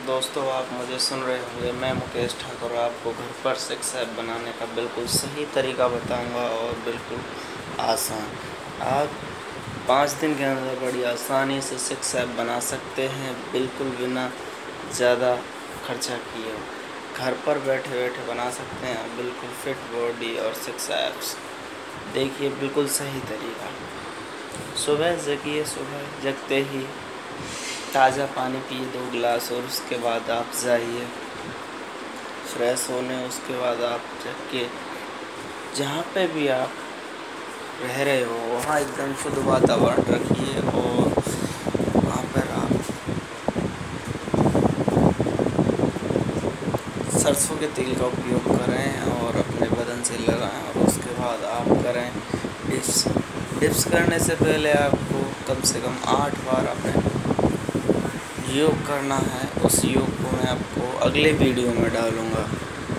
दोस्तों, आप मुझे सुन रहे होंगे। मैं मुकेश ठाकुर आपको घर पर सिक्स ऐप बनाने का बिल्कुल सही तरीका बताऊंगा और बिल्कुल आसान। आप 5 दिन के अंदर बड़ी आसानी से सिक्स ऐप बना सकते हैं, बिल्कुल बिना ज़्यादा खर्चा किए। घर पर बैठे बैठे बना सकते हैं बिल्कुल फिट बॉडी और सिक्स ऐप्स। देखिए, बिल्कुल सही तरीका। सुबह जगिए, सुबह जगते ही ताज़ा पानी पिए 2 गिलास और उसके बाद आप जाइए फ्रेश होने। उसके बाद आप जाके जहाँ पे भी आप रह रहे हो वहाँ एकदम शुद्ध वातावरण रखिए और वहाँ पर आप सरसों के तेल का उपयोग करें और अपने बदन से लगाएं। और उसके बाद आप करें डिप्स। डिप्स करने से पहले आपको कम से कम 8 बार अपने योग करना है। उस योग को मैं आपको अगले वीडियो में डालूँगा।